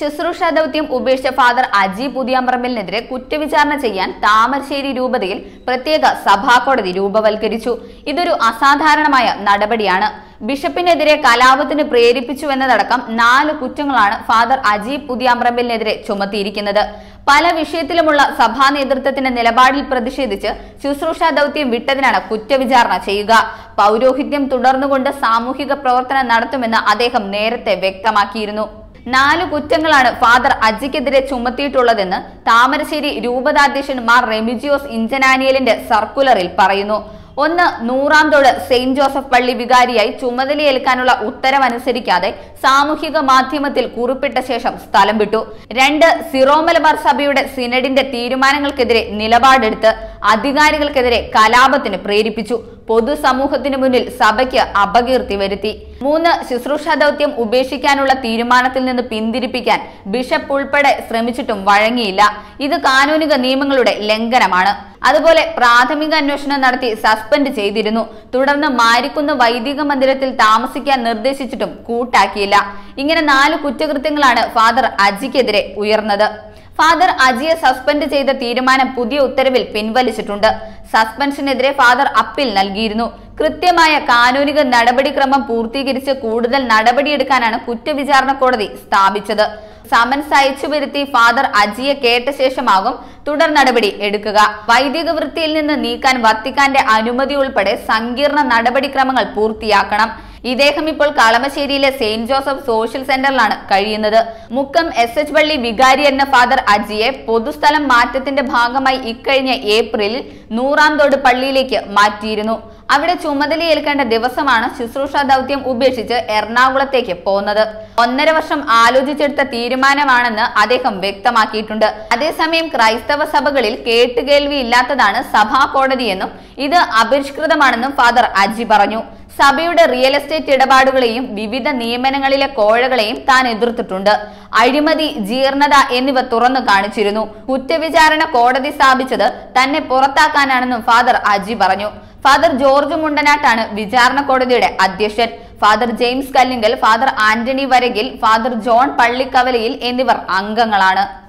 ശുശ്രൂഷ ദൗത്യം ഉപേക്ഷിച്ച ഫാദർ അജി പുതിയാമ്പറമ്പിലിനെതിരെ കുറ്റവിചാരണ ചെയ്യാൻ താമരശ്ശേരി രൂപതയിൽ പ്രത്യേക സഭാകോടതി രൂപവൽക്കരിച്ചു. ഇതൊരു അസാധാരണമായ നടപടിയാണ്. ബിഷപ്പിനെതിരെ കലാപത്തിന് പ്രേരിപ്പിച്ചുവെന്നതടക്കം 4 കുറ്റങ്ങളാണ് ഫാദർ അജി പുതിയാമ്പറമ്പിലിനെതിരെ ചുമത്തിയിരിക്കുന്നത്. പല വിഷയത്തിലുമുള്ള സഭാ നേതൃത്വത്തിന്റെ നിലപാടിൽ പ്രതിഷേധിച്ച് ശുശ്രൂഷ ദൗത്യം വിട്ടതിനാണ് കുറ്റവിചാരണ ചെയ്യുക. പൗരോഹിത്യം തുടർന്നുകൊണ്ട് സാമൂഹിക പ്രവർത്തനം നടത്തുമെന്ന് അദ്ദേഹം നേരത്തെ വ്യക്തമാക്കിയിരുന്നു. 4 കുറ്റങ്ങളാണ് ഫാദർ അജിക്കെതിരെ ചുമത്തിയിട്ടുള്ളതെന്ന് താമരശ്ശേരി രൂപതാധ്യക്ഷൻ മാർ റെമിജിയോസ് ഇഞ്ചനാനിയലിന്റെ സർക്കുലറിൽ പറയുന്നു. 1. 100-ാം തോട് സെയിന്റ് ജോസഫ് പള്ളി വികാരിയായി ചുമതലയേൽക്കാനുള്ള ഉത്തരവനുസരിക്കാതെ സാമൂഹിക മാധ്യമത്തിൽ കുറിപ്പിട്ട ശേഷം സ്ഥലം വിട്ടു. 2. സിറോ മലബാർ സഭയുടെ സിനഡിന്റെ തീരുമാനങ്ങൾക്കെതിരെ നിലപാടെടുത്ത് അധികാരികൾക്കെതിരെ കലാപത്തിന് പ്രേരിപ്പിച്ചു. പൊതുസമൂഹത്തിനു മുന്നിൽ സഭയ്ക്ക് അപകീർത്തി വരുത്തി. 3. ശുശ്രൂഷ ദൗത്യം ഉപേക്ഷിക്കാനുള്ള തീരുമാനത്തിൽ നിന്ന് പിന്തിരിപ്പിക്കാൻ ബിഷപ്പ് ഉൾപ്പെടെ ശ്രമിച്ചിട്ടും വഴങ്ങിയില്ല. ഇത് കാനൂനിക നിയമങ്ങളുടെ ലംഘനമാണ്. അതുപോലെ പ്രാഥമിക അന്വേഷണം നടത്തി സസ്പെൻഡ് ചെയ്തിരുന്നു. തുടർന്ന് മാരിക്കുന്ന് വൈദിക മന്ദിരത്തിൽ താമസിക്കാൻ നിർദ്ദേശിച്ചിട്ടും കൂട്ടാക്കിയില്ല. ഇങ്ങനെ 4 കുറ്റകൃത്യങ്ങളാണ് ഫാദർ അജിക്കെതിരെ ഉയർന്നത്. ഫാദർ അജിയെ സസ്പെൻഡ് ചെയ്ത തീരുമാനം പുതിയ ഉത്തരവിൽ പിൻവലിച്ചിട്ടുണ്ട്. സസ്പെൻഷനെതിരെ ഫാദർ അപ്പീൽ നൽകിയിരുന്നു. കൃത്യമായ കാനൂനിക നടപടിക്രമം പൂർത്തീകരിച്ച് കൂടുതൽ നടപടിയെടുക്കാനാണ് കുറ്റവിചാരണ കോടതി സ്ഥാപിച്ചത്. സമൻസ് അയച്ചു വരുത്തി ഫാദർ അജിയെ കേട്ട ശേഷമാകും തുടർ നടപടി എടുക്കുക. വൈദിക വൃത്തിയിൽ നിന്ന് നീക്കാൻ വത്തിക്കാന്റെ അനുമതി ഉൾപ്പെടെ സങ്കീർണ നടപടിക്രമങ്ങൾ പൂർത്തിയാക്കണം. ഇദ്ദേഹം ഇപ്പോൾ കളമശ്ശേരിയിലെ സെയിന്റ് ജോസഫ് സോഷ്യൽ സെന്ററിലാണ് കഴിയുന്നത്. മുക്കം SH പള്ളി വികാരി എന്ന ഫാദർ അജിയെ പൊതുസ്ഥലം മാറ്റത്തിന്റെ ഭാഗമായി ഇക്കഴിഞ്ഞ ഏപ്രിലിൽ 100-ാം തോട് പള്ളിയിലേക്ക് മാറ്റിയിരുന്നു. അവിടെ ചുമതലയേൽക്കേണ്ട ദിവസമാണ് ശുശ്രൂഷ ദൗത്യം ഉപേക്ഷിച്ച് എറണാകുളത്തേക്ക് പോന്നത്. 1.5 വർഷം ആലോചിച്ചെടുത്ത തീരുമാനമാണെന്ന് അദ്ദേഹം വ്യക്തമാക്കിയിട്ടുണ്ട്. അതേസമയം ക്രൈസ്തവ സഭകളിൽ കേട്ടുകേൾവി ഇല്ലാത്തതാണ് സഭാ കോടതിയെന്നും ഇത് അപരിഷ്കൃതമാണെന്നും ഫാദർ അജി പറഞ്ഞു. സഭയുടെ റിയൽ എസ്റ്റേറ്റ് ഇടപാടുകളെയും വിവിധ നിയമനങ്ങളിലെ കോഴകളെയും താൻ എതിർത്തിട്ടുണ്ട്. അഴിമതി, ജീർണത എന്നിവ തുറന്നു കാണിച്ചിരുന്നു. കുറ്റവിചാരണ കോടതി സ്ഥാപിച്ചത് തന്നെ പുറത്താക്കാനാണെന്നും ഫാദർ അജി പറഞ്ഞു. ഫാദർ ജോർജ് മുണ്ടനാട്ടാണ് വിചാരണ കോടതിയുടെ അധ്യക്ഷൻ. Father James Kallingal, father Antony Varakil, father John പള്ളിക്കവലയിൽ എന്നിവർ അംഗങ്ങളാണ്.